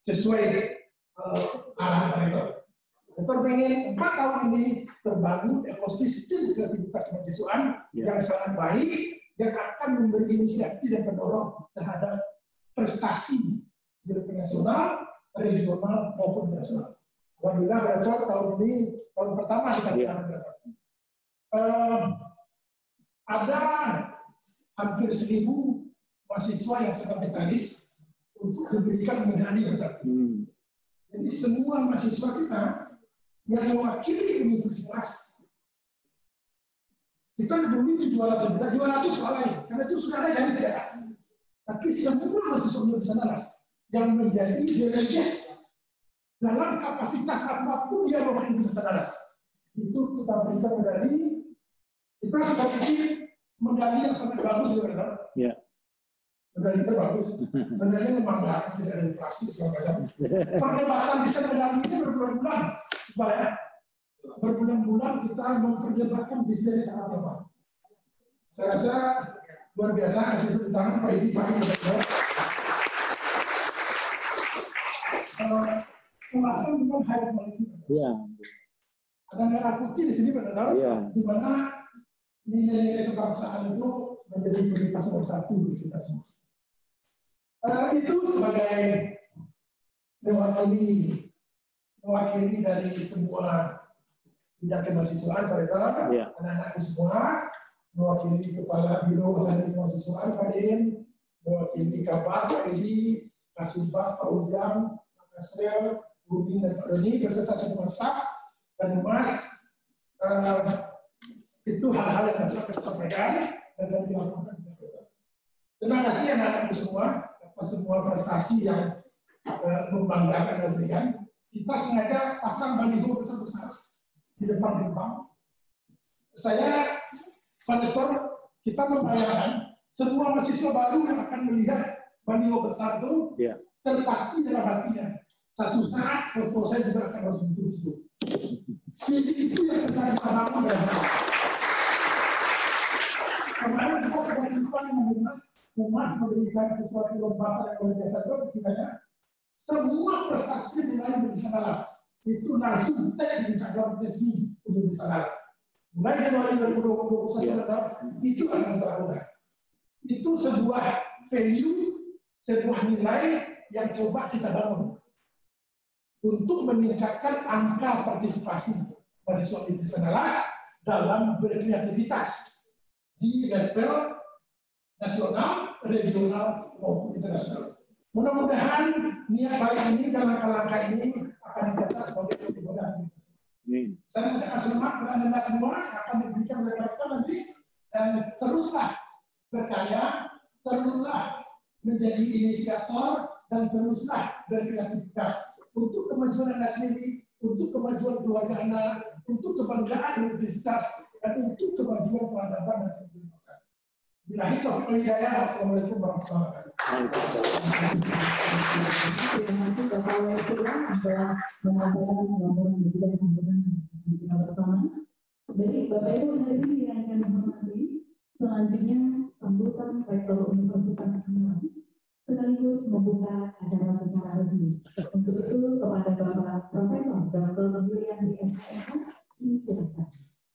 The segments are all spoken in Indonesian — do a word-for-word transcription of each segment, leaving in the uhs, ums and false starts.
sesuai uh, arahan rektor. Rektor ingin empat tahun ini terbangun ekosistem kreativitas mahasiswaan yeah. yang sangat baik, yang akan memberi inisiatif dan pendorong terhadap prestasi di level nasional, regional maupun nasional. Alhamdulillah rektor tahun ini tahun pertama kita yeah. uh, ada hampir seribu mahasiswa yang sangat mekanis untuk diberikan medali. Hmm. Jadi semua mahasiswa kita yang mewakili universitas, kita memiliki dua ratus, dua ratus lain, karena itu sudah ada yang tidak asli. Tapi semua mahasiswa universitas yang menjadi delegasi dalam kapasitas apapun yang mewakili universitas, itu kita berikan medali. Kita sudah bikin medali yang sangat bagus, ya. Medali itu bagus. Medali memang bagus, tidak ada plastik segala macam. Perdebatan di sana medali ini berbulan-bulan, ya. Berbulan-bulan kita memperdebatkan desain sangat lama. Saya rasa luar biasa kasih tepuk tangan Pak Edi, Pak Edi. Pembahasan bukan hanya politik. Iya. Ada merah putih di sini, benar? Iya. Di mana nilai-nilai kebangsaan itu menjadi prioritas nomor satu di kita semua. Uh, itu sebagai mewakili mewakili dari semua bidang kemahasiswaan pada yeah. anak-anakku semua, mewakili kepala biro akademi kemahasiswaan Pak In, mewakili Kabar Pak Edi, Kasubag Pak Ujang, Pak Kasrel, Budi dan Pak Doni beserta semua staf dan Mas. Uh, itu hal-hal yang harus kita sampaikan dan kami lakukan. Terima kasih anak-anakku semua atas semua prestasi yang uh, membanggakan dan berikan. Kita sengaja pasang baliho besar-besar di depan gerbang. Saya, Pak Rektor, kita membayangkan semua mahasiswa baru yang akan melihat baliho besar itu yeah. terpati dalam hatinya. Satu saat foto saya juga akan harus muncul di situ. Seperti itu yang sedang kita bangun dan kemarin kita kewajiban mengumas, Humas memberikan sesuatu lompatan yang luar biasa itu kiranya semua prestasi nilai Universitas itu langsung tag di Instagram resmi Universitas. Mulai Januari dua ribu dua puluh satu itu akan terlakukan. Itu sebuah value, sebuah nilai yang coba kita bangun untuk meningkatkan angka partisipasi mahasiswa Universitas dalam berkreativitas di level nasional, regional maupun internasional. Mudah-mudahan niat baik ini dan langkah-langkah ini akan dicatat sebagai kemudahan. Saya mengucapkan selamat kepada Anda semua akan diberikan oleh rektor nanti dan teruslah berkarya, teruslah menjadi inisiator dan teruslah berkreativitas untuk kemajuan Anda sendiri, untuk kemajuan keluarga Anda, untuk kebanggaan universitas dan untuk kemajuan peradaban dan kebangsaan. Bila itu hidayah, assalamualaikum warahmatullahi wabarakatuh. Terima kasih Bapak Wakilnya telah menyampaikan laporan dan sambutan kita bersama. Dari Bapak Ibu hadirin yang akan menghormati, selanjutnya sambutan Rektor Universitas Unpad sekaligus membuka acara secara resmi. Untuk itu kepada Bapak Profesor Doktor Yulianti S H M H, silakan.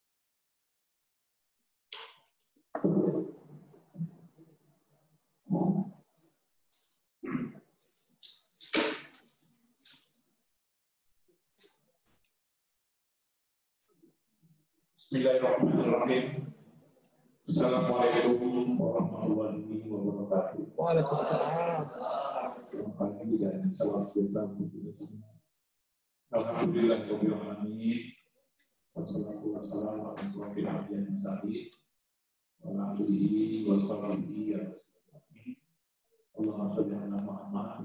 Bismillahirrahmanirrahim. Assalamualaikum warahmatullahi wabarakatuh. Waalaikumsalam. Selamat pagi dan salam sejahtera untuk kita semua. Alhamdulillahirabbil alamin. Wassalatu wassalamu ala asyrofil anbiya'i wal mursalin wa ala alihi wa sahbihi Allahumma shalli ala Muhammad.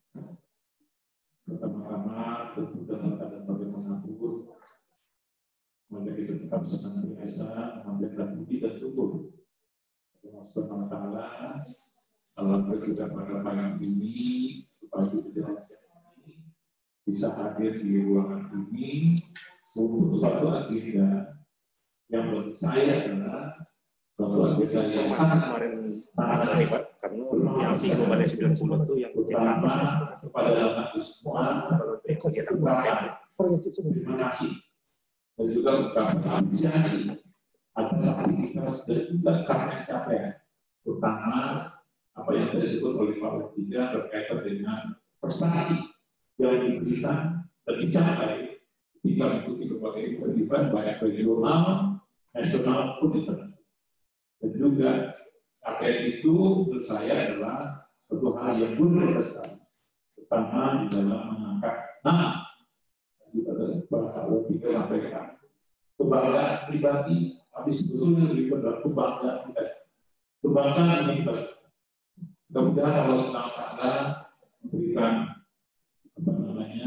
Pertama-tama tentu dalam keadaan bagaimanapun maka kita tetap senantiasa memberikan puji dan syukur Allah Subhanahu wa taala dalam kita pada malam ini supaya kita bisa hadir di ruangan ini untuk suatu agenda yang bagi saya adalah suatu agenda yang sangat sangat yang Tigo pada sembilan puluh itu yang pertama kepada anak semua kegiatan pelatihan. Terima kasih dan juga beberapa apresiasi atas aktivitas dan juga capaian-capaian, terutama apa yang saya sebut oleh Pak Wakilnya berkaitan dengan prestasi yang diberikan dan dicapai ketika mengikuti berbagai event baik regional, nasional, pun internasional. Dan juga capaian itu menurut saya adalah suatu hal yang luar biasa, terutama di dalam mengangkat nama Pak Wakilnya sampaikan kebanggaan pribadi, tapi sebetulnya lebih pada kebanggaan kita. Kebanggaan ini kita. Kemudian Allah subhanahu wa taala memberikan apa namanya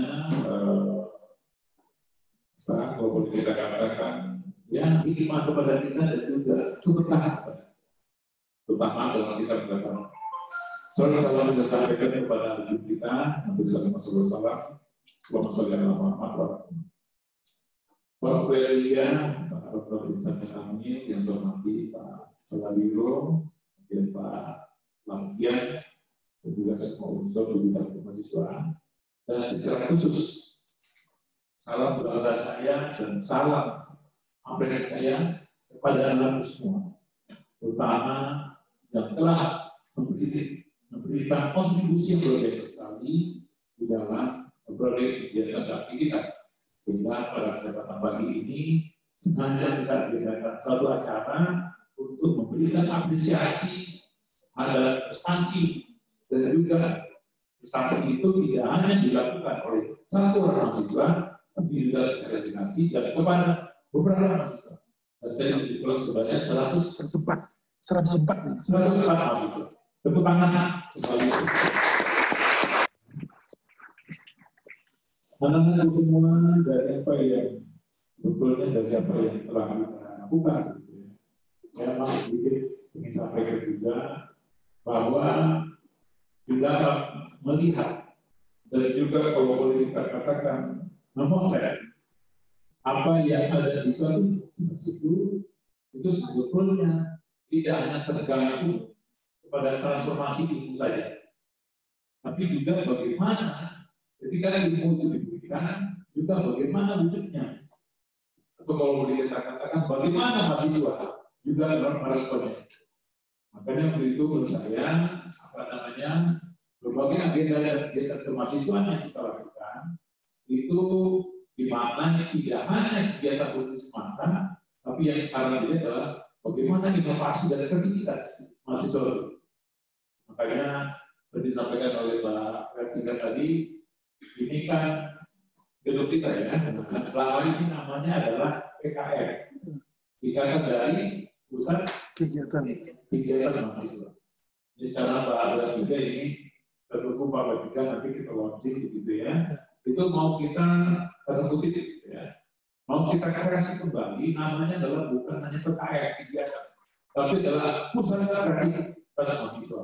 eh, kalau boleh kita katakan yang hikmah kepada kita dan juga keberkahan kepada kita. Terutama dalam kita berkata salam salam yang disampaikan kepada ibu kita Nabi sallallahu alaihi wasallam. Allahumma sholli ala Muhammad. Pak Belia, Pak Doktor Insan kami yang saya hormati Pak Salabiro, dan Pak Lampian, dan juga semua unsur di bidang kemahasiswaan. Dan secara khusus, salam berdoa saya dan salam apresiasi saya kepada anak semua, terutama yang telah memberi, memberikan kontribusi yang luar biasa sekali di dalam berbagai kegiatan dan aktivitas. Sehingga pada kesempatan pagi ini sengaja bisa diadakan suatu acara untuk memberikan apresiasi ada prestasi dan juga prestasi itu tidak hanya dilakukan oleh satu orang mahasiswa, tapi juga secara dinasti dan kepada beberapa mahasiswa. Dan dari dipulang sebanyak seratus empat seratus empat mahasiswa. Tepuk tangan kembali. Anak-anak semua dari apa yang sebetulnya dari apa yang telah kita lakukan. Saya mau sedikit ingin sampaikan juga bahwa kita melihat dan juga kalau boleh kita katakan memotret apa yang ada di suatu situ itu sebetulnya tidak hanya tergantung kepada transformasi ilmu saja, tapi juga bagaimana ketika ilmu itu diberikan juga bagaimana wujudnya, atau kalau boleh kita katakan bagaimana mahasiswa juga meresponnya. Makanya begitu menurut saya apa namanya berbagai agenda dan kegiatan kemahasiswaan yang kita lakukan itu dimaknai tidak hanya kegiatan politik semata, tapi yang sekarang ini adalah bagaimana inovasi dan kreativitas mahasiswa itu. Makanya seperti disampaikan oleh Pak Rektiga tadi, ini kan gedung kita ya, selama ini namanya adalah P K R, Ikatan dari Pusat Kegiatan Kegiatan Mahasiswa. Jadi sekarang Pak Rektiga ini terdukung Pak Rektiga nanti kita launching begitu ya. Itu mau kita terkutip ya, mau kita kreasi kembali, namanya adalah bukan hanya P K R kegiatan, tapi adalah Pusat Kreativitas Mahasiswa.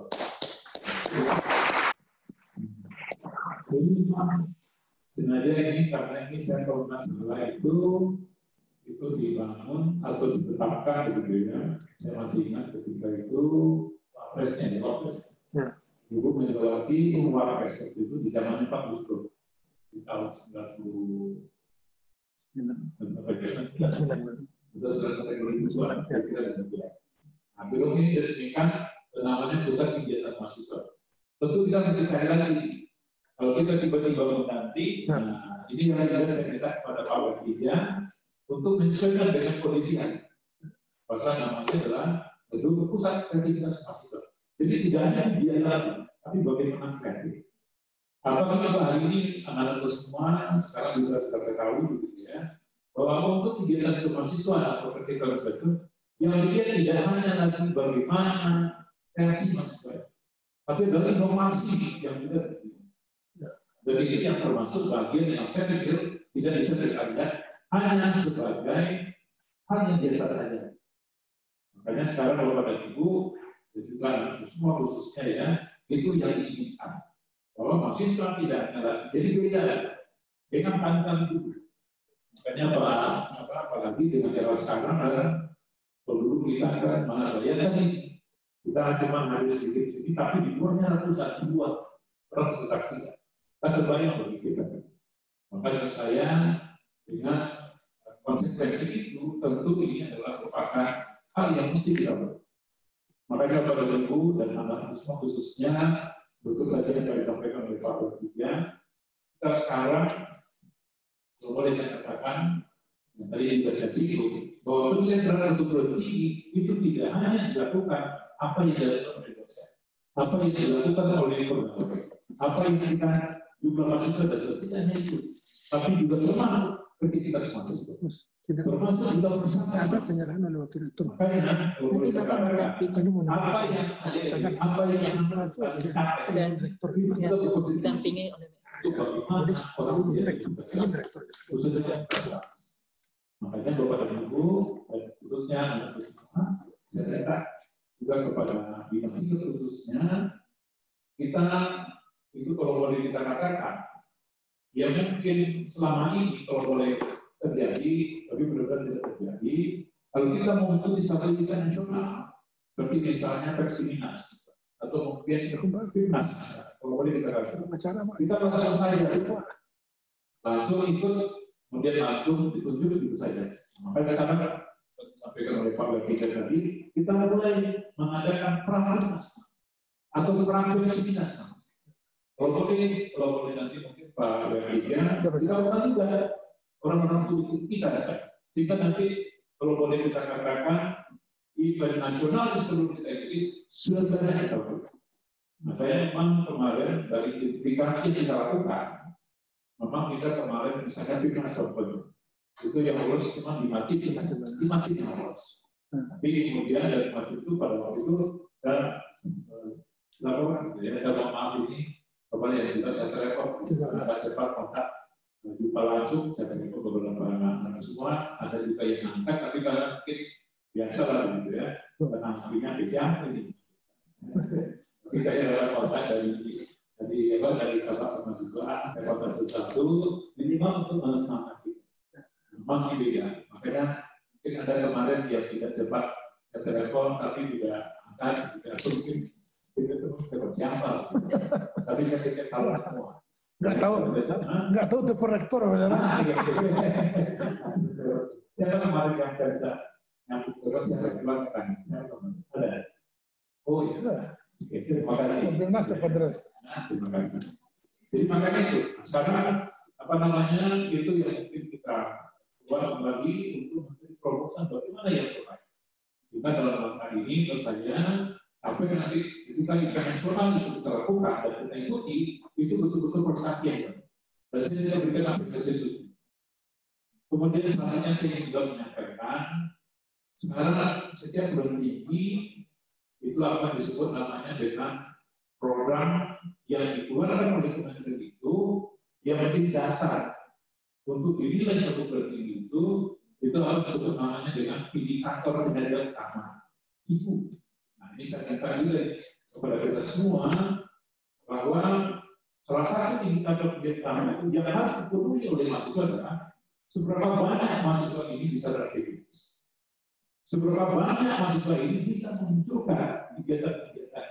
Jadi sengaja ini karena ini saya kalau nggak salah itu itu dibangun atau ditetapkan begitu ya. Saya masih ingat ketika itu Wapresnya ya Wapres. Ya. Ibu Megawati Wapres itu di zamannya Pak Gus Dur di tahun sembilan puluh sembilan. Nah, belum ini diresmikan namanya Pusat Kegiatan Mahasiswa. Tentu kita mesti sekali lagi. Kalau kita tiba-tiba mengganti, nah, ini yang juga saya minta kepada Pak Wakilnya untuk menyesuaikan dengan kondisi yang pasal namanya adalah gedung Pusat Kreativitas Mahasiswa. Jadi tidak hanya dia lagi, tapi bagaimana kreatif. Apakah kita hari ini anak-anak semua sekarang juga sudah ketahui gitu ya, bahwa untuk kegiatan kemahasiswaan atau kegiatan itu yang dilihat tidak hanya lagi bagaimana kreasi mahasiswa, tapi adalah inovasi yang juga. Dan ini yang termasuk bagian yang saya pikir tidak bisa dilihat hanya sebagai hal yang biasa saja. Makanya sekarang kalau pada ibu, juga semua khususnya ya, itu yang diinginkan. Bahwa mahasiswa tidak hanya jadi beda dengan tantangan itu. Makanya apa, apa apalagi dengan era sekarang ada perlu kita akan mana ya tadi Kita cuma hadir sedikit sini, tapi di luarnya ratusan ribuan orang bersaksi. Kita terbayang bagi kita. Makanya saya dengan konsekuensi itu tentu ini adalah merupakan hal yang mesti kita lakukan. Makanya Bapak Ibu dan anak semua khususnya betul tadi yang disampaikan oleh Pak Wakilnya, kita sekarang boleh saya katakan yang tadi juga saya singgung bahwa penilaian terhadap kebutuhan tinggi itu tidak hanya dilakukan apa yang dilakukan oleh dosen, apa yang dilakukan oleh koordinator, apa yang kita jumlah mahasiswa dan sebagainya itu, tapi juga termasuk kreativitas mahasiswa. Termasuk juga bersama ada penyerahan oleh wakil rektor. Makanya boleh saya katakan apa yang apa yang dan didampingi oleh makanya Bapak dan Ibu dan khususnya anak semua saya juga kepada bidang itu khususnya kita itu kalau boleh kita katakan ya mungkin selama ini kalau boleh terjadi tapi benar-benar tidak terjadi kalau kita mau mengikuti satu event nasional seperti misalnya Persiminas atau mungkin Timnas kalau boleh kita katakan kita langsung saja langsung ikut kemudian langsung ditunjuk itu saja. Makanya sekarang disampaikan oleh Pak Wakil tadi kita mulai mengadakan prakernas atau prakernas. Kalau boleh, kalau boleh nanti mungkin Pak Wakilnya kita lakukan juga orang-orang itu kita saja. Sehingga nanti kalau boleh kita katakan event nasional di seluruh kita itu sudah banyak kita lakukan. Nah, saya memang kemarin dari identifikasi yang kita lakukan, memang kita kemarin misalnya Timnas Open itu yang lolos cuma lima tim, lima tim yang lolos. Tapi kemudian dari waktu itu pada waktu itu saya lakukan, ya saya mohon maaf ini kembali yang juga saya telepon, saya cepat kontak, jumpa langsung, saya telepon beberapa anak semua, ada juga yang angkat, tapi karena mungkin biasa lah gitu ya, karena aslinya siapa ini. Tapi saya adalah kontak dari dari apa dari Bapak Kemahasiswaan, saya kontak satu minimal untuk menyemangati. Memang ini ya, makanya mungkin ada kemarin yang tidak sempat saya telepon, tapi juga angkat, juga mungkin itu terus telepon siapa, tapi saya tidak tahu semua. Nggak tahu, nggak tahu telepon rektor. Siapa kemarin yang saya bisa nyambut terus saya keluarkan, ada. Oh iya. Oke, terima kasih. Terima kasih, Pak Dres. Terima kasih. Jadi makanya itu, sekarang apa namanya itu yang mungkin kita buat kembali untuk mencari promosi bagaimana yang terbaik. Juga dalam hal ini tentu saja apa yang nanti ketika event nasional itu kita lakukan dan kita ikuti itu betul-betul persaksian. Dan saya tidak berikan apresiasi itu. Kemudian selanjutnya saya juga menyampaikan sekarang setiap bulan tinggi itu apa disebut namanya dengan program yang dikeluarkan oleh Kementerian itu yang menjadi dasar untuk dinilai suatu bertinggi itu itu harus disebut namanya dengan indikator kinerja utama itu. Nah ini saya katakan juga kepada kita semua bahwa salah satu indikator kinerja utama itu yang harus dipenuhi oleh mahasiswa adalah seberapa banyak mahasiswa ini bisa beraktivitas. Seberapa banyak mahasiswa ini bisa memunculkan kegiatan-kegiatan.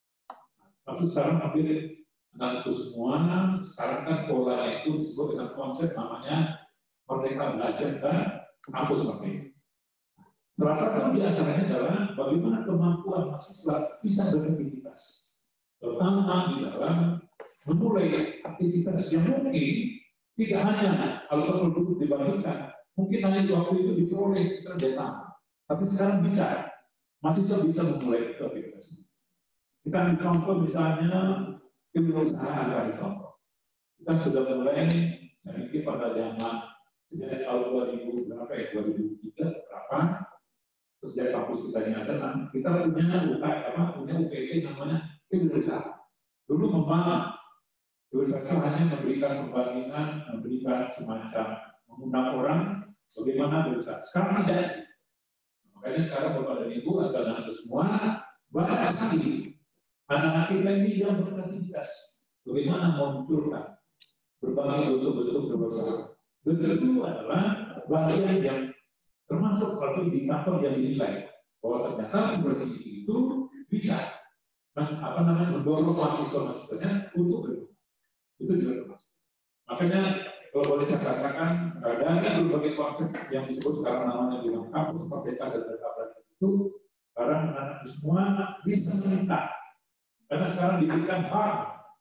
Maksud sekarang hampir anak itu semua, sekarang kan polanya itu disebut dengan konsep namanya merdeka belajar dan kampus merdeka. Salah satu di antaranya adalah bagaimana kemampuan mahasiswa bisa beraktivitas. Terutama di dalam memulai aktivitas yang mungkin tidak hanya kalau dulu dibandingkan, mungkin hanya waktu itu diperoleh secara datang. Tapi sekarang bisa, mahasiswa bisa memulai itu aktivitas. Kita ambil contoh misalnya kewirausahaan dari contoh. Kita sudah mulai, saya pikir pada zaman sejak tahun dua ribu berapa ya, dua ribu tiga berapa, terus dari kampus kita ini ada, kita punya U K M, punya U P T namanya kewirausahaan. Dulu memang kewirausahaan hanya memberikan pembangunan, memberikan semacam mengundang orang bagaimana berusaha. Sekarang tidak. Makanya sekarang Bapak dan Ibu agar anak semua banyak sekali anak-anak kita ini yang beraktivitas. Bagaimana memunculkan berbagai bentuk-bentuk berusaha. Dan itu adalah bagian yang termasuk satu indikator yang dinilai bahwa ternyata berarti itu bisa men, apa namanya mendorong mahasiswa-mahasiswanya untuk gedung. Itu juga termasuk. Makanya kalau boleh saya katakan ada berbagai konsep yang disebut sekarang namanya dengan kampus merdeka dan data itu sekarang anak semua bisa meminta karena sekarang diberikan hak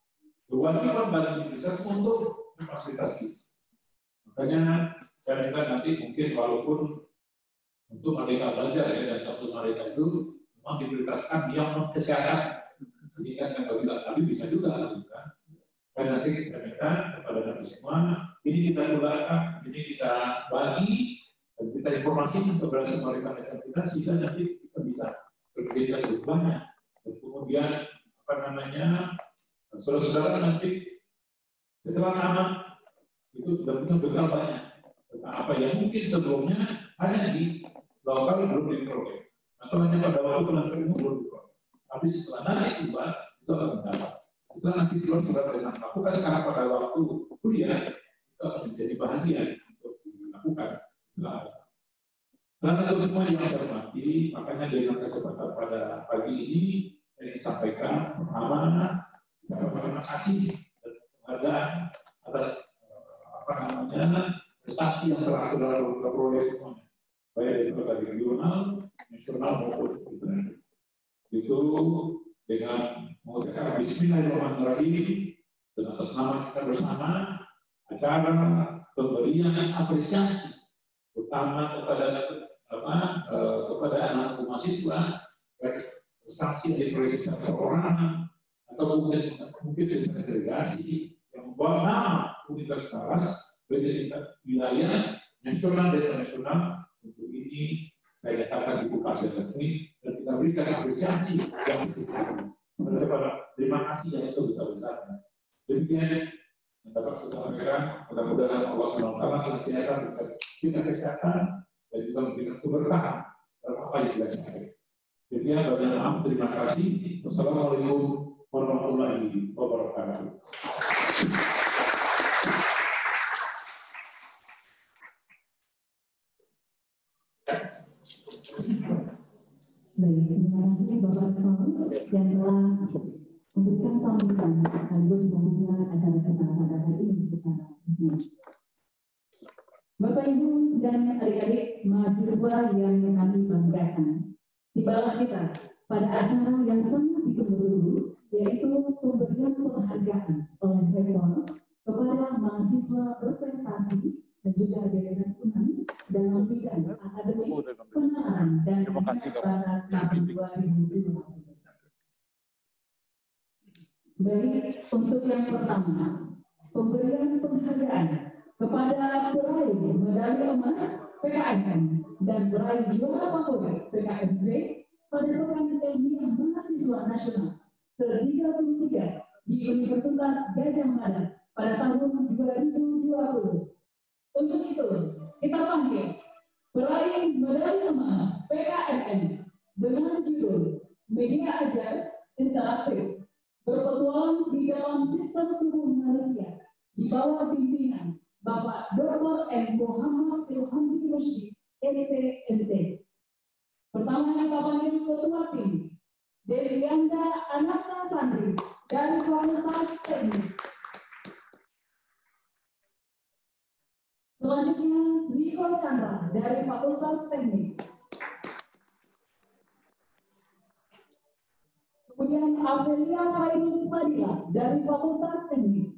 kewajiban bagi kita untuk memfasilitasi. Makanya saya minta nanti mungkin walaupun untuk Merdeka Belajar ya dan satu Merdeka itu memang diprioritaskan yang kesehatan. Jadi kan kalau tidak tadi bisa juga kan. Dan nanti kita minta kepada nanti semua ini kita gunakan, ini kita bagi dan kita informasi kepada semua rekan-rekan kita sehingga nanti kita bisa berbeda sebelumnya. Dan kemudian apa namanya saudara-saudara nanti setelah aman itu sudah punya bekal banyak tentang apa yang mungkin sebelumnya hanya di lokal belum diperoleh atau hanya pada waktu penasaran belum diperoleh. Tapi setelah nanti tiba itu akan mendapat. Setelah nanti keluar sudah dengan melakukan karena pada waktu kuliah itu akan menjadi bahagian untuk dilakukan. Nah, karena itu semua yang saya hormati, makanya dengan kesempatan pada pagi ini saya ingin sampaikan pertama, terima kasih dan penghargaan atas apa namanya prestasi yang telah saudara peroleh semuanya, baik dari berbagai regional, nasional maupun internasional. Itu dengan mengucapkan Bismillahirrahmanirrahim dan atas nama kita bersama acara pemberian apresiasi utama kepada apa eh, kepada anak mahasiswa baik prestasi yang diperoleh secara perorangan atau mungkin mungkin secara delegasi yang membawa nama universitas bertingkat wilayah nasional dan internasional. Untuk ini saya katakan dibuka sesi dan kita berikan apresiasi yang besar. Terima kasih yang sebesar-besarnya. Demikian yang dapat saya sampaikan. Mudah-mudahan Allah subhanahu wa taala senantiasa kita kesehatan dan juga memberikan keberkahan dalam apa yang kita capai. Demikian banyak maaf, terima kasih. Wassalamualaikum warahmatullahi wabarakatuh. Baik, terima kasih Bapak Kapolres yang telah memberikan sambutan sekaligus membuka acara kita pada hari ini secara resmi. Bapak Ibu dan adik-adik mahasiswa yang kami banggakan, tibalah kita pada acara yang sangat ditunggu-tunggu, yaitu pemberian penghargaan oleh Rektor kepada mahasiswa berprestasi dan juga delegasi unang dalam bidang akademik, pengenalan dan penyebaran tahun dua ribu dua puluh. Baik, untuk yang pertama, pemberian penghargaan kepada peraih medali emas P K M M dan peraih juara favorit P K M B pada program ilmiah mahasiswa nasional ke tiga puluh tiga di Universitas Gadjah Mada pada tahun dua ribu dua puluh. Untuk itu, kita panggil peraih medali emas P K M M dengan judul Media Ajar Interaktif berpetualang di dalam sistem tubuh manusia di bawah pimpinan Bapak Doktor M. Muhammad Ilham Rusdi, S T M T. Pertama yang panggil Ketua Tim, Delianda Ananta Sandri dari Fakultas Teknik. Selanjutnya, Riko Chandra dari Fakultas Teknik. Kemudian Amelia Hairus Fadila dari Fakultas Teknik.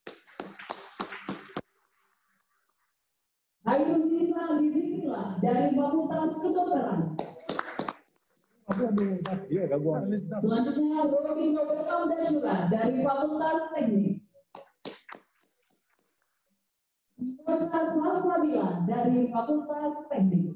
Hairus Nisa Lidrila dari Fakultas Kedokteran. Selanjutnya, Robi Nobel Dashura dari Fakultas Teknik. Universitas Salsabila dari Fakultas Teknik.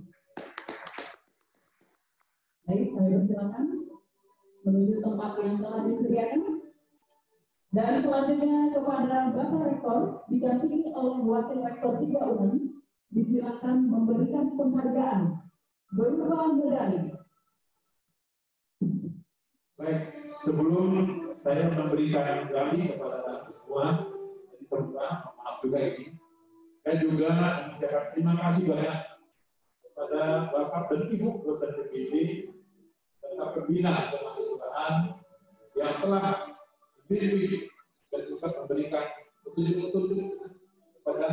Baik, saya persilakan menuju tempat yang telah disediakan. Dan selanjutnya kepada Bapak Rektor didampingi oleh Wakil Rektor tiga Unang, disilakan memberikan penghargaan berupa medali. Baik, sebelum saya memberikan medali kepada semua, terbuka, maaf juga ini. Saya juga mengucapkan terima kasih banyak kepada Bapak dan Ibu dosen P P D serta pembina kemahasiswaan perusahaan yang telah dipilih dan juga memberikan petunjuk-petunjuk kepada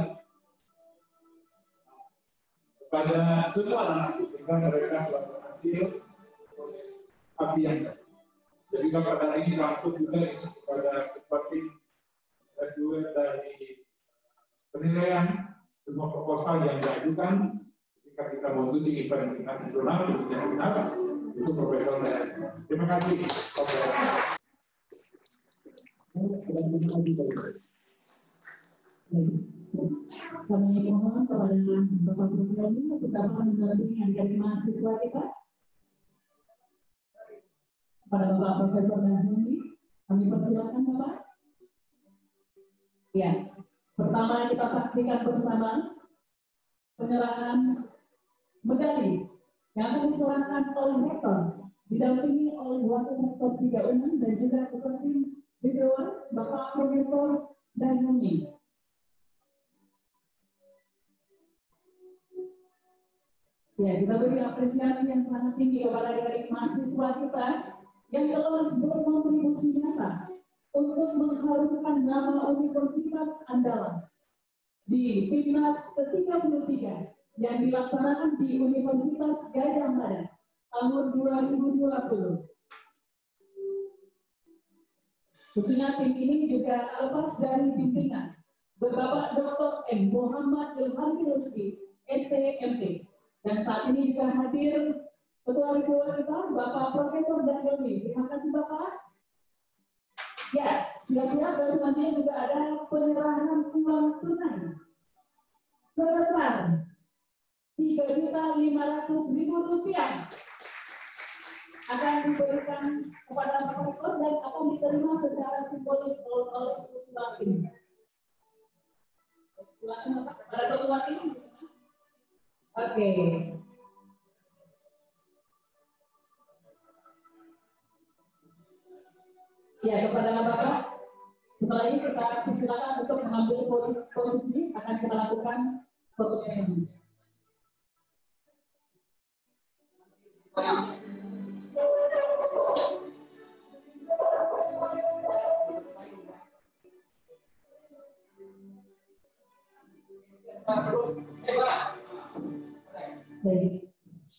kepada semua anak sehingga mereka berhasil api yang jadi pada ini langsung juga kepada seperti kedua dari penilaian semua proposal yang diajukan ketika kita mengikuti event tingkat nasional itu profesor dari. Terima kasih. Kami mohon kepada Bapak Gubernur untuk dapat mendampingi dari mahasiswa kita. Kepada Bapak Profesor Nazmi, kami persilakan Bapak. Ya, pertama kita saksikan bersama penyerahan medali yang akan diserahkan oleh rektor, didampingi oleh wakil rektor tiga U N A M dan juga ketua tim Bidawar Bapak Profesor Nazmi. Ya, kita beri apresiasi yang sangat tinggi kepada dari mahasiswa kita yang telah berkontribusi nyata untuk mengharumkan nama Universitas Andalas di Timnas ke tiga puluh tiga yang dilaksanakan di Universitas Gadjah Mada tahun dua ribu dua puluh. Tentunya tim ini juga lepas dari bimbingan Bapak Doktor M. Muhammad Ilham Rusdi, S T M T. Dan saat ini juga hadir Ketua Bidawar kita, Bapak Profesor Daniel. Terima kasih Bapak. Ya, siap-siap dan selanjutnya juga ada penyerahan uang tunai sebesar tiga juta lima ratus ribu rupiah akan diberikan kepada Bapak Rektor dan akan diterima secara simbolis oleh ketua tim. Pada ketua tim. Oke. Okay. Ya, kepada Bapak, setelah ini kita silakan untuk mengambil posisi, posisi akan kita lakukan foto sesi. Baik.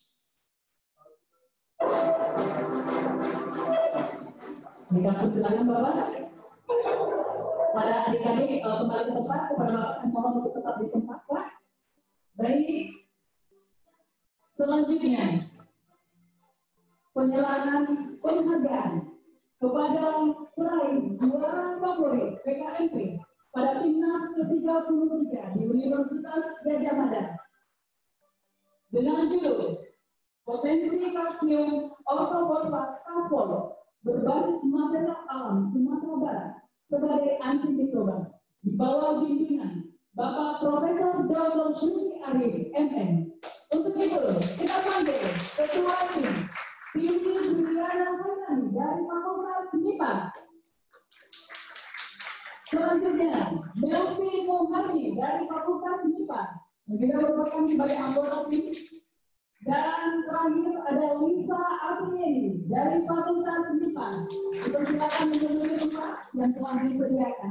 Kita persilakan Bapak. Pada adik-adik kembali ke tempat, kepada Bapak mohon untuk tetap di tempat Pak. Baik. Selanjutnya penyerahan penghargaan kepada peraih juara favorit P K M P pada Timnas ke tiga puluh tiga di Universitas Gadjah Mada dengan judul Potensi Kalsium Ortofosfat Kapol berbasis material alam Sumatera Barat sebagai anti mikroba di bawah bimbingan Bapak Profesor Doktor Syukri Arif M M. Untuk itu kita panggil Ketua Tim Tini Juliana Hairani dari Fakultas MIPA. Selanjutnya Melvi Muhardi dari Fakultas MIPA juga merupakan sebagai anggota tim. Dan terakhir ada Lisa Apriani dari Fakultas MIPA. Dipersilakan menemui tempat yang telah disediakan.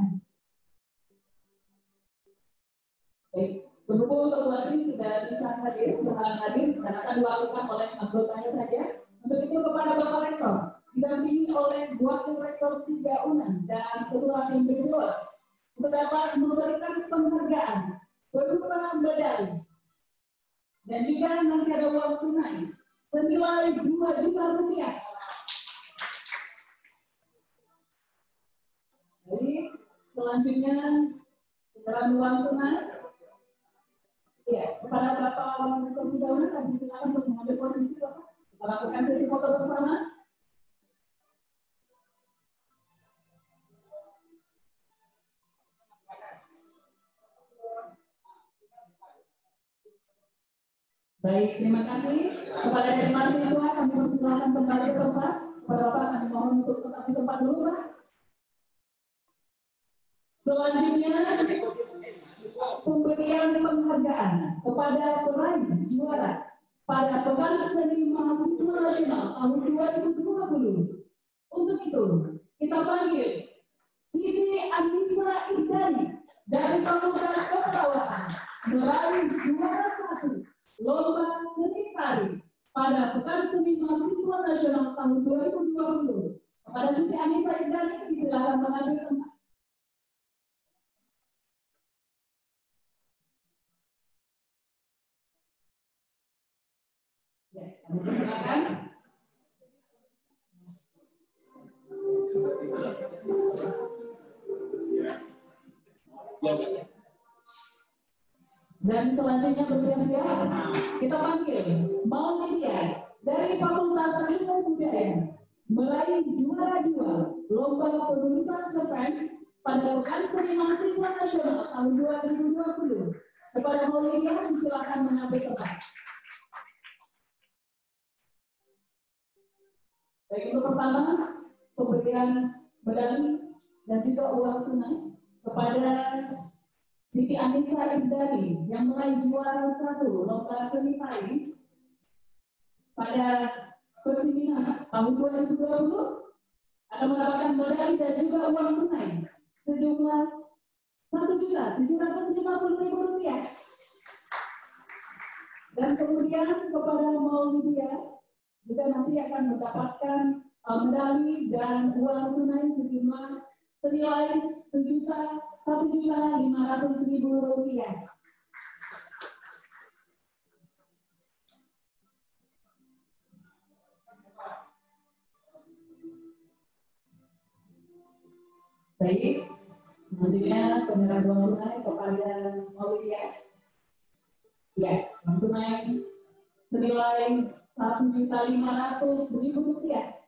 Baik, berhubung ketua tim sudah bisa hadir, berhalang hadir dan akan dilakukan oleh anggotanya saja. Untuk itu kepada Bapak Rektor, didampingi oleh Wakil Rektor tiga U N A M dan Ketua Tim Bidawar untuk dapat memberikan penghargaan berupa medali. Dan juga nanti ada uang tunai senilai dua juta rupiah. Jadi selanjutnya setelah uang tunai, ya kepada Bapak Profesor Bidawar kami silakan untuk mengambil posisi Bapak. Kita lakukan sesi foto bersama. Baik, terima kasih kepada dari mahasiswa. Kami persilakan kembali ke tempat. Kepada Bapak kami mohon untuk tetap di tempat dulu Pak. Selanjutnya pemberian penghargaan kepada peraih juara pada Pekan Seni Mahasiswa Nasional tahun dua ribu dua puluh Untuk itu, kita panggil Siti Anissa Irdani dari Fakultas Keperawatan meraih juara satu lomba seni tari pada Pekan Seni Mahasiswa Nasional tahun dua ribu dua puluh. Kepada Siti Anissa Irdani, silakan mengambil tempat. Ya, kami silakan. Dan selanjutnya bersiap-siap kita panggil Maulidia dari Fakultas Ilmu Budaya meraih juara dua lomba penulisan cerpen pada Pekan Seni Mahasiswa Nasional tahun dua ribu dua puluh. Kepada Maulidia, silakan mengambil tempat. Baik, untuk pertama pemberian medali dan juga uang tunai kepada Siti Anissa Irdani yang meraih juara satu lomba seni tari pada Persiminas tahun dua ribu dua puluh akan mendapatkan medali dan juga uang tunai sejumlah satu juta tujuh ratus lima puluh ribu rupiah. Dan kemudian kepada Maulidia juga nanti akan mendapatkan uh, medali dan uang tunai sejumlah senilai sejuta satu juta lima ratus ribu rupiah. Baik, selanjutnya penyerahan uang tunai kepada Maulidia. Ya, uang tunai senilai satu juta lima ratus ribu rupiah.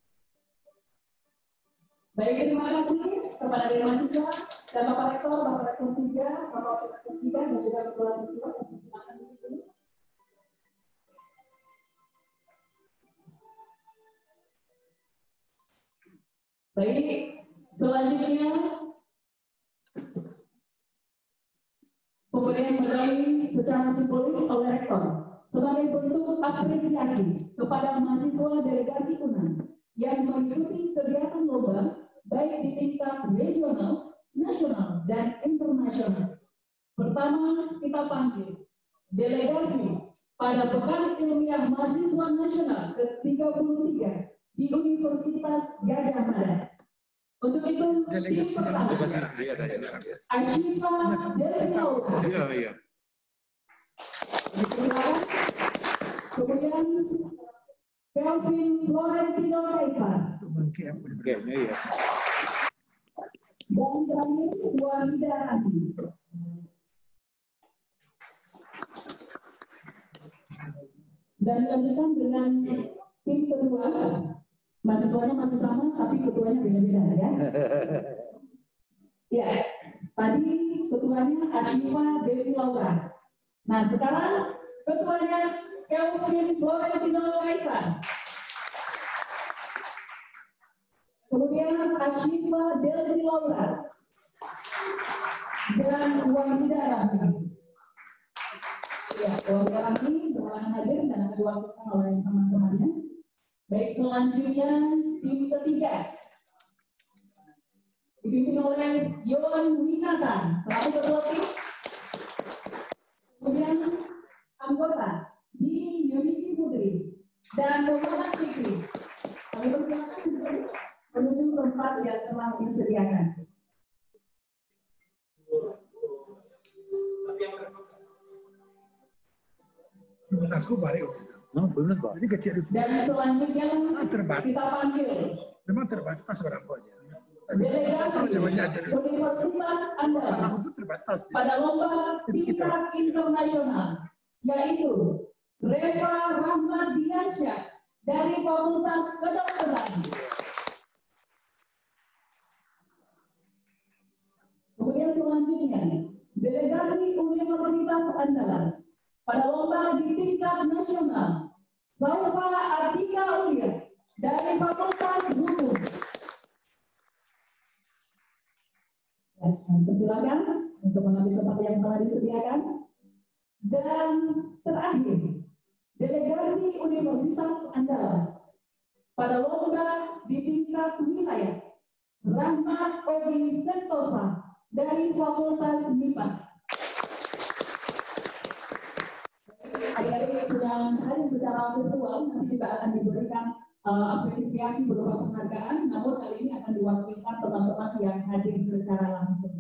Baik, terima kasih kepada dari mahasiswa dan Bapak Rektor, Bapak Rektor tiga, Bapak Rektor tiga dan juga Ketua Mahasiswa yang silakan di sini. Baik, selanjutnya pemberian medali secara simbolis oleh Rektor sebagai bentuk apresiasi kepada mahasiswa delegasi U N A M yang mengikuti kegiatan lomba baik di tingkat regional, nasional, dan internasional. Pertama, kita panggil delegasi pada Pekan Ilmiah Mahasiswa Nasional ke tiga puluh tiga di Universitas Gadjah Mada. Untuk itu, tim pertama, Ashifa Dewi Laura. Kemudian Kelvin Florentino Kaisar. Dan terakhir Wahida Rani. Dan lanjutkan dengan tim kedua. Mahasiswanya masih sama, tapi ketuanya beda-beda ya. Ya, tadi ketuanya Ashifa Dewi Laura. Nah, sekarang ketuanya Kelvin Florentino Kaisar. Kemudian Ashifa Dewi Laura dan Wahida Rani. Ya, Wahida Rani berhalangan hadir dan akan diwakilkan oleh teman-temannya. Baik, selanjutnya tim ketiga dipimpin oleh Yohan Winata selaku ketua tim. Kemudian anggota di Yuniti Putri dan Muhammad Fikri. Kami persilakan menuju tempat yang telah disediakan. Menasku baru. No, belum Pak. Jadi kecil. Dan selanjutnya kita panggil. Memang terbatas berapanya. Delegasi Universitas Andalas terbatas pada lomba tingkat internasional, yaitu Reva Rahmadiansyah dari Fakultas Kedokteran. Kemudian selanjutnya delegasi Universitas Andalas pada lomba di tingkat nasional, Saufa Artika Ulia dari Fakultas Hukum. Silakan untuk mengambil tempat yang telah disediakan. Dan terakhir, delegasi Universitas Andalas pada lomba di tingkat wilayah, Rahmat Ogi Sentosa dari Fakultas M I P A. Adik-adik yang hadir secara virtual nanti juga akan diberikan uh, apresiasi berupa penghargaan, namun kali ini akan diwakilkan teman-teman yang hadir secara langsung.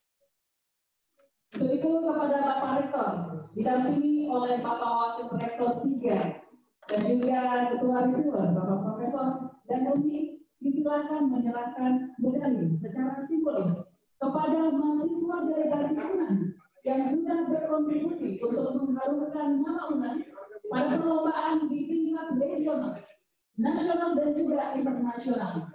Untuk itu kepada Bapak Rektor, didampingi oleh Bapak Wakil Rektor tiga dan juga Ketua Rektor, Bapak Profesor dan Romi, disilakan menyerahkan medali secara simbolis kepada mahasiswa delegasi UNAN yang sudah berkontribusi untuk mengharumkan nama UNAN pada perlombaan di tingkat regional, nasional dan juga internasional.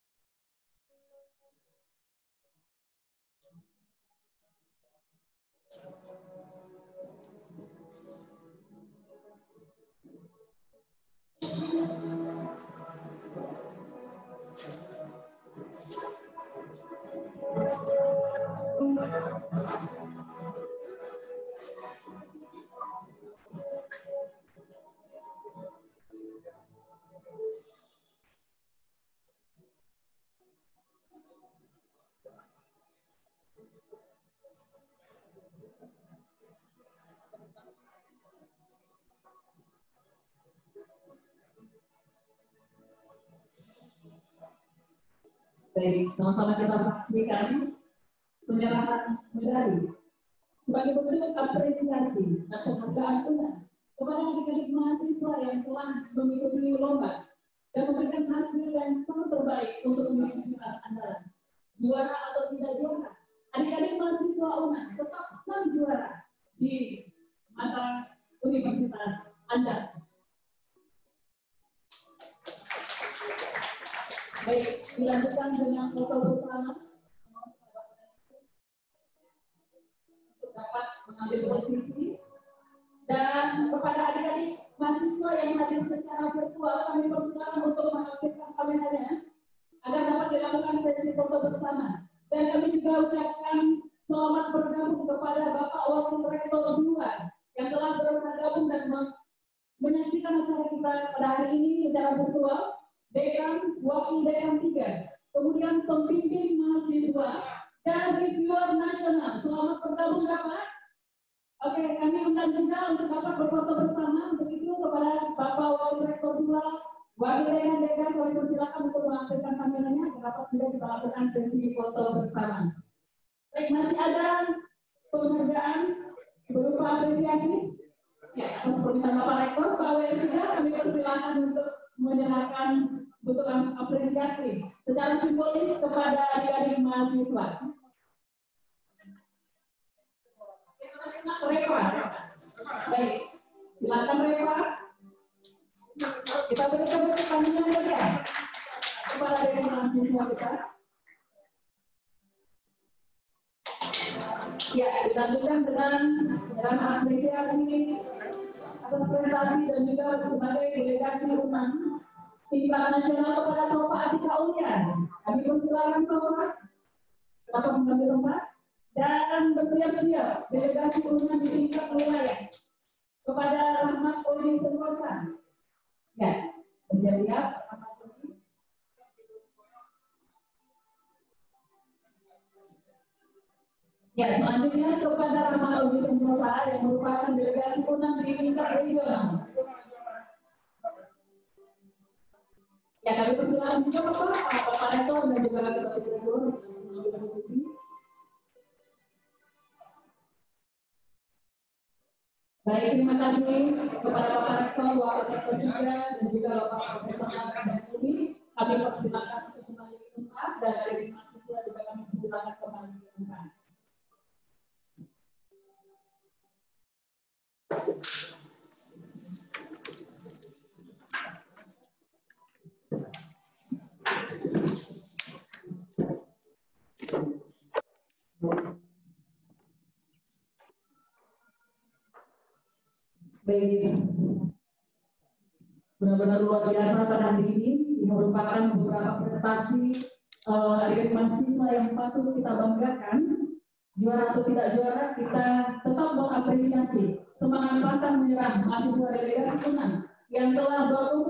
Baik, sama-sama kita saksikan penyerahan medali sebagai bentuk apresiasi dan penghargaan UNAN kepada adik-adik mahasiswa yang telah mengikuti lomba dan memberikan hasil yang sangat terbaik untuk universitas andalan. Juara atau tidak juara, adik-adik mahasiswa UNAN tetap sang juara di mata universitas Anda. Baik, dilanjutkan dengan foto bersama untuk dapat mengambil posisi. Dan kepada adik-adik mahasiswa yang hadir secara virtual, kami persilakan untuk mengaktifkan kameranya agar dapat dilakukan sesi foto bersama. Dan kami juga ucapkan selamat bergabung kepada Bapak Wakil Rektor dua yang telah bergabung dan menyaksikan acara kita pada hari ini secara virtual. Dekan, Wakil Dekan tiga, kemudian pembimbing mahasiswa dan reviewer nasional. Selamat bergabung Bapak. Oke, kami undang juga untuk Bapak berfoto bersama. Untuk itu kepada Bapak Wakil Rektor dua, Wakil Dekan Dekan, kami persilakan untuk mengaktifkan kameranya agar dapat juga kita lakukan sesi foto bersama. Baik, masih ada penghargaan berupa apresiasi. Ya, atas permintaan Bapak Rektor, Pak W juga kami persilakan untuk menyerahkan bentuk apresiasi secara simbolis kepada adik-adik mahasiswa. Repa, baik, silakan Repa. Kita berikan tepuk tangan ya kepada adik-adik mahasiswa kita. Ya, dilanjutkan dengan penyerahan apresiasi atas prestasi dan juga sebagai delegasi UNAN tingkat nasional kepada Sofa Atika Ulian. Kami persilakan Sofa dapat mengambil tempat dan bersiap-siap delegasi UNAN di tingkat wilayah kepada Rahmat Ogi Sentosa. Ya, bersiap-siap. Ya, selanjutnya kepada Rahmat Ogi Sentosa yang merupakan delegasi UNAN di tingkat regional. Ya, kami persilakan juga Bapak, Bapak Rektor dan juga Ketua Rektor. Baik, terima kasih kepada Bapak Rektor, Wakil Rektor juga dan juga Bapak Profesor dan Romi. Kami persilakan untuk kembali ke tempat dan dari mahasiswa juga kami persilakan kembali ke tempat. Baik, benar-benar luar biasa pada hari ini. Ini merupakan beberapa prestasi uh, adik-adik mahasiswa yang patut kita banggakan. Juara atau tidak juara, kita tetap mengapresiasi semangat pantang menyerah mahasiswa delegasi UNAN yang telah berkompetisi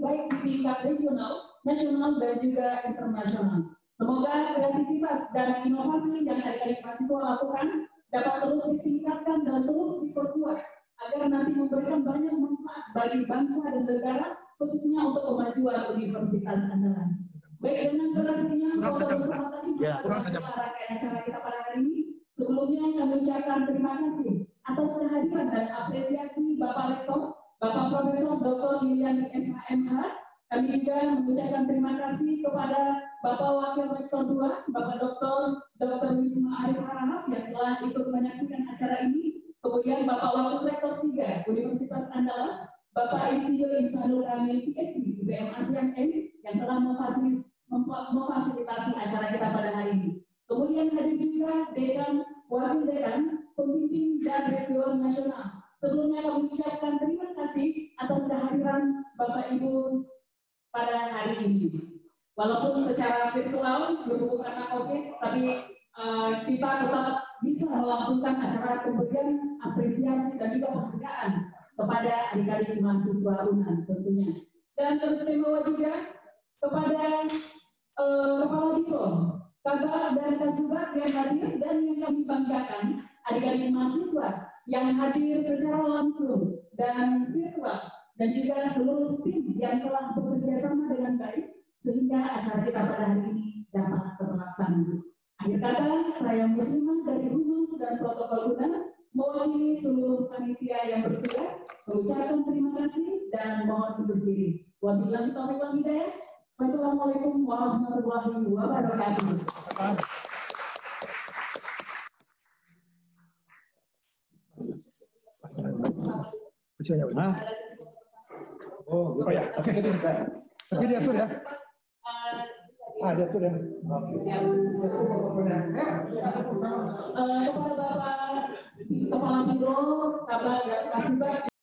baik di tingkat regional, nasional, dan juga internasional. Semoga kreativitas dan inovasi yang adik-adik mahasiswa lakukan dapat terus ditingkatkan dan terus diperkuat agar nanti memberikan banyak manfaat bagi bangsa dan negara, khususnya untuk kemajuan Universitas Andalas. Baik, dengan berakhirnya bersama tadi rangkaian acara kita pada hari ini, sebelumnya kami ucapkan terima kasih atas kehadiran dan apresiasi Bapak Rektor, Bapak Profesor Doktor Yuliani S H M H. Kami juga mengucapkan terima kasih kepada Bapak Wakil Rektor dua, Bapak Doktor Doktor Wisma Arif Harahap yang telah ikut menyaksikan acara ini. Kemudian Bapak Wakil Rektor tiga Universitas Andalas, Bapak Insinyur Ihsanul Kamil P H D U B M ASEAN M yang telah memfasilitasi acara kita pada hari ini. Kemudian hadir juga Dekan, Wakil Dekan, Pemimpin dan Rektor Nasional. Sebelumnya kami ucapkan terima kasih atas kehadiran Bapak Ibu pada hari ini. Walaupun secara virtual berhubung karena COVID, tapi uh, kita tetap bisa melangsungkan acara pemberian apresiasi dan juga penghargaan kepada adik-adik mahasiswa U N A N tentunya. Dan teristimewa juga kepada uh, Kepala Diplom, Kabar dan Kasubat yang hadir dan yang kami banggakan adik-adik mahasiswa yang hadir secara langsung dan virtual, dan juga seluruh tim yang telah bekerja sama dengan baik sehingga acara kita pada hari ini dapat terlaksana. Akhir kata, saya Muslimah dari Humas dan Protokol U N A N mewakili seluruh panitia yang bertugas mengucapkan terima kasih dan mohon undur diri. Wabillahi taufiq wal hidayah. Wassalamualaikum warahmatullahi wabarakatuh. Nah. Oh, oh ya, oke. Tapi diatur ya. Ah, diatur ya. Kepada Bapak Kepala Biro, Kabar dan Kasubat